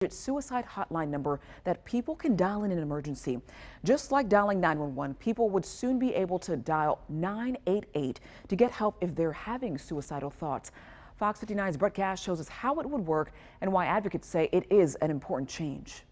suicide hotline number that people can dial in an emergency. Just like dialing 911, people would soon be able to dial 988 to get help if they're having suicidal thoughts. Fox 59's Brett Cash shows us how it would work and why advocates say it is an important change.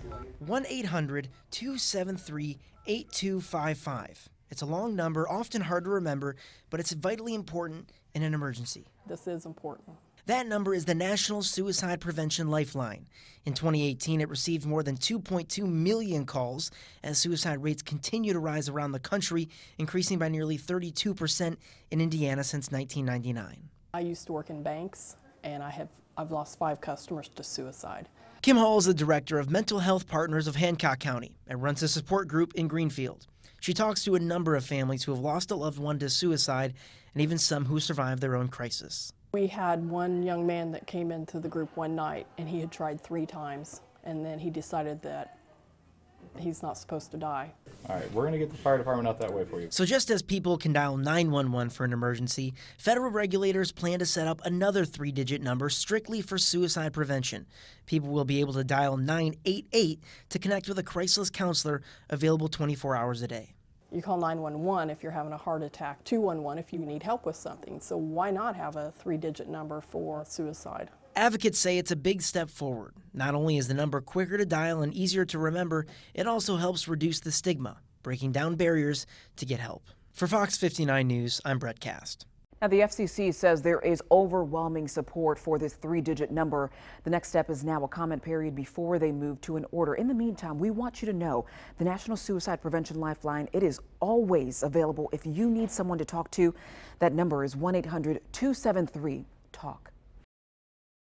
1-800-273-8255. It's a long number, often hard to remember, but it's vitally important in an emergency. This is important. That number is the National Suicide Prevention Lifeline. In 2018, it received more than 2.2 million calls as suicide rates continue to rise around the country, increasing by nearly 32% in Indiana since 1999. I used to work in banks, and I've lost 5 customers to suicide. Kim Hall is the director of Mental Health Partners of Hancock County and runs a support group in Greenfield. She talks to a number of families who have lost a loved one to suicide and even some who survived their own crisis. We had one young man that came into the group one night, and he had tried 3 times, and then he decided that he's not supposed to die. All right, we're going to get the fire department out that way for you. So just as people can dial 911 for an emergency, federal regulators plan to set up another 3-digit number strictly for suicide prevention. People will be able to dial 988 to connect with a crisis counselor available 24 hours a day. You call 911 if you're having a heart attack, 211 if you need help with something. So why not have a 3-digit number for suicide? Advocates say it's a big step forward. Not only is the number quicker to dial and easier to remember, it also helps reduce the stigma, breaking down barriers to get help. For Fox 59 News, I'm Brett Cast. Now, the FCC says there is overwhelming support for this 3-digit number. The next step is now a comment period before they move to an order. In the meantime, we want you to know the National Suicide Prevention Lifeline, it is always available if you need someone to talk to. That number is 1-800-273-TALK.